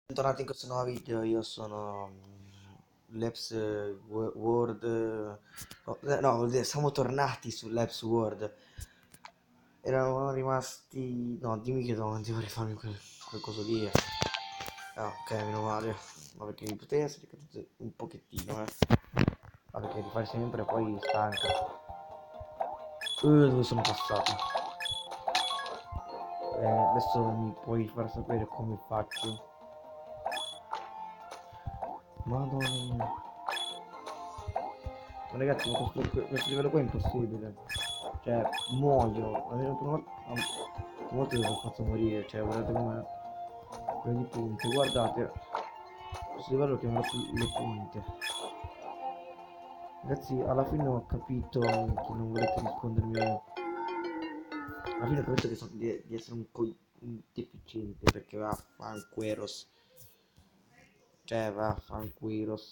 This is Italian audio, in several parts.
Bentornati in questo nuovo video, io sono Labs World, no, vuol dire, siamo tornati su Labs World, eravamo rimasti, no, dimmi che devo rifarmi quel coso lì, ok, meno male, ma perché mi potevi essere caduto un pochettino, ma perché rifare sempre poi stanca. Dove sono passato? Adesso mi puoi far sapere come faccio. Madonna mia. Ma ragazzi, ma questo livello qua è impossibile. Cioè, muoio. Almeno per una volta lo faccio morire. Cioè, guardate come prendi punti. Guardate. Questo livello lo chiamerò sulle punte. Ragazzi, alla fine ho capito che non volete rispondermi. Alla fine ho capito che di essere un deficiente. Perché va a fancueros. Cioè, va a fancueros.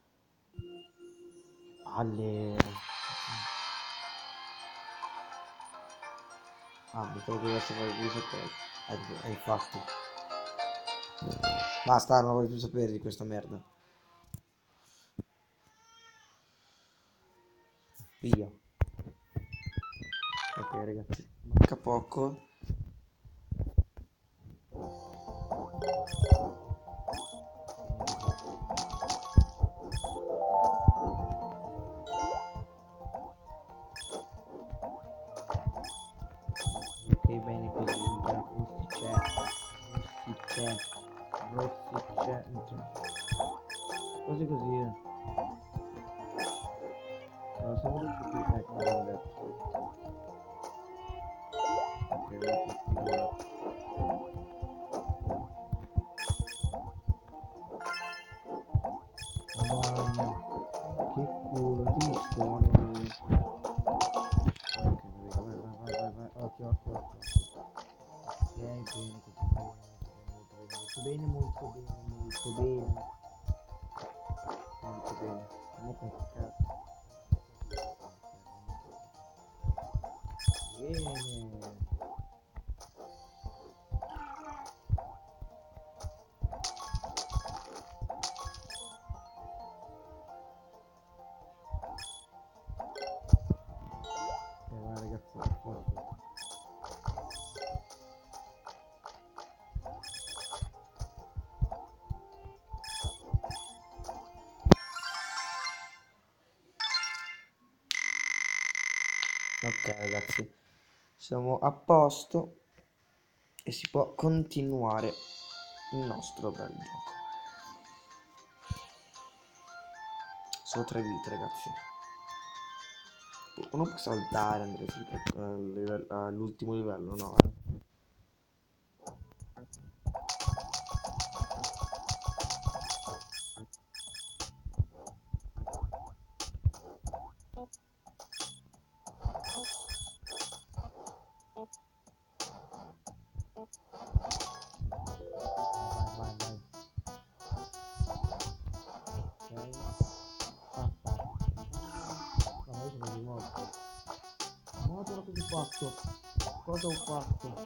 Alle... Ah, mi trovo che dovesse fare più sapere. Infatti. Basta, non voglio più sapere di questa merda. Via. Ok, ragazzi. Manca poco. Ok, bene così. Rossicè. Così così. Allora, siamo tutti qui. Ecco, l'ho detto. Ok, mamma, che culo di suono. Ok, vai. Ok, bene così. Bene, molto bene. Molto bene. Andiamo con cazzo. Bene. Vai ragazzi, forza. Ok ragazzi, siamo a posto e si può continuare il nostro bel gioco. Solo 3 vite ragazzi. Uno può saltare, andare all'ultimo livello, no? Vai. Ok. Fatta. No, io sono di morto. Madonna, cosa ho fatto? Cosa ho fatto?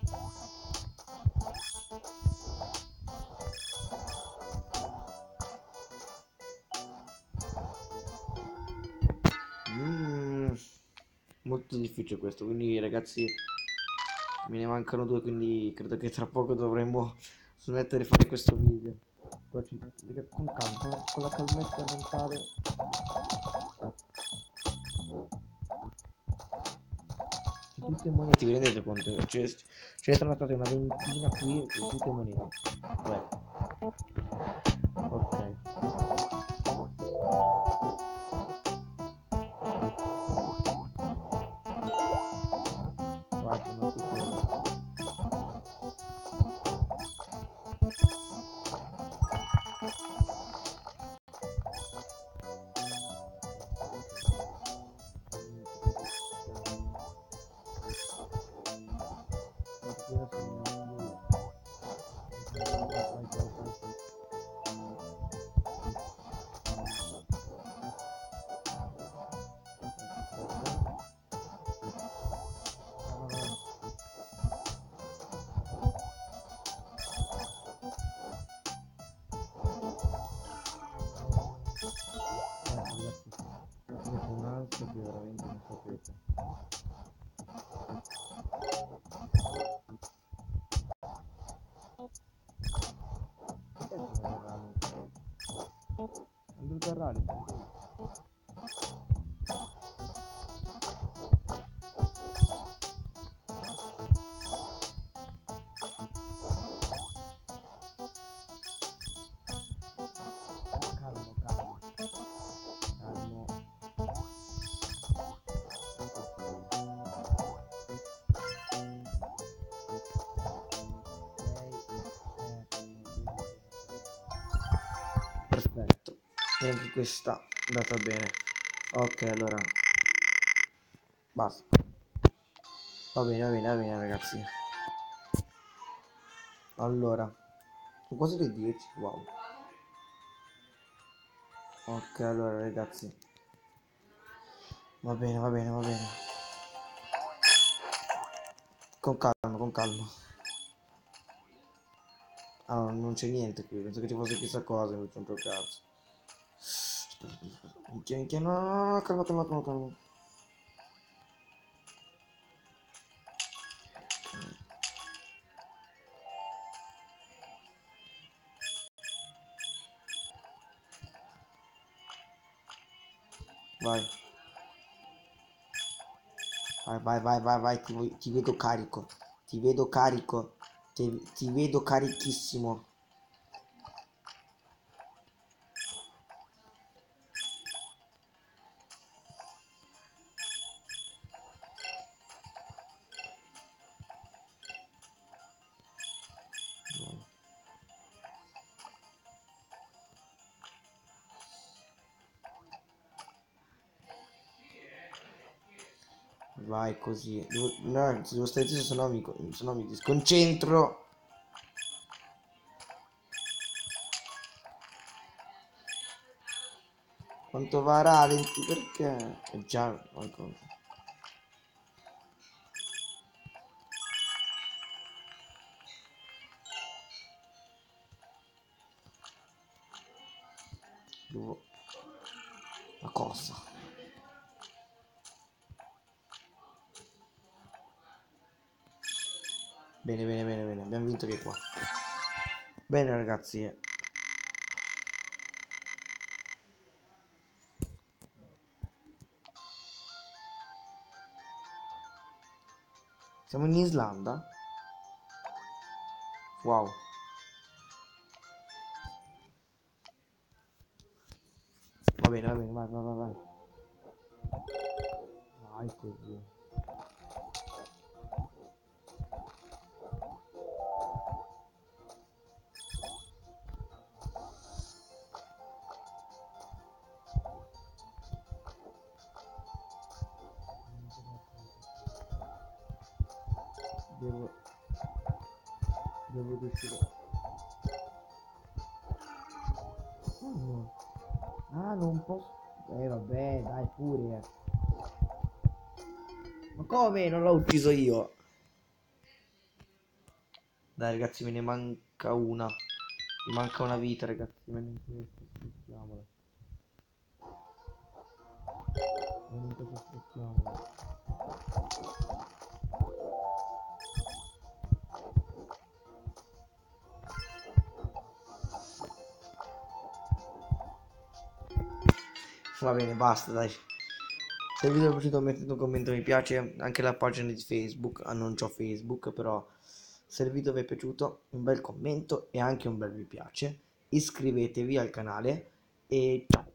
Molto difficile questo, quindi ragazzi me ne mancano 2, quindi credo che tra poco dovremmo smettere di fare questo video. Poi con calma, con la calmezza mentale. Tutte monete, vi rendete conto? Ce ne sono state una ventina qui, tutte monete. Beh, ok. Guarda, non si può. Andrew Carrari. Calmo, calmo, calmo. Perfetto, e anche questa è andata bene. Ok, allora basta. Va bene, va bene, va bene ragazzi. Allora, sono quasi le 10, wow. Ok, allora ragazzi, va bene, va bene, va bene. Con calma, con calma. Ah, non c'è niente qui, penso che ci fosse chissà cosa, invece non c'è un cazzo. Minchia, minchia, no, no, no, calma, calma, calma, calma. Vai, vai, vai, vai, vai, vai, ti vedo carico, ti vedo carico, ti vedo carichissimo. Vai così. No, devo stare zitto, se no mi sconcentro. Quanto va a rallenti? Perché? È già qualcosa. Devo... La cosa. Bene, bene, bene, bene. Abbiamo vinto che qua. Bene ragazzi. Siamo in Islanda? Wow. Va bene, vai, vai, vai, vai. Vai così. Devo... Devo riuscire... Oh, no. Ah, non posso... vabbè, dai pure. Ma come? Non l'ho ucciso io. Dai ragazzi, me ne manca una. Mi manca una vita ragazzi. Me ne spostiamola. Veramente spostiamola. Va bene, basta, dai. Se il video vi è piaciuto mettete un commento mi piace, anche la pagina di Facebook, non c'ho Facebook, però se il video vi è piaciuto un bel commento e anche un bel mi piace, iscrivetevi al canale e ciao.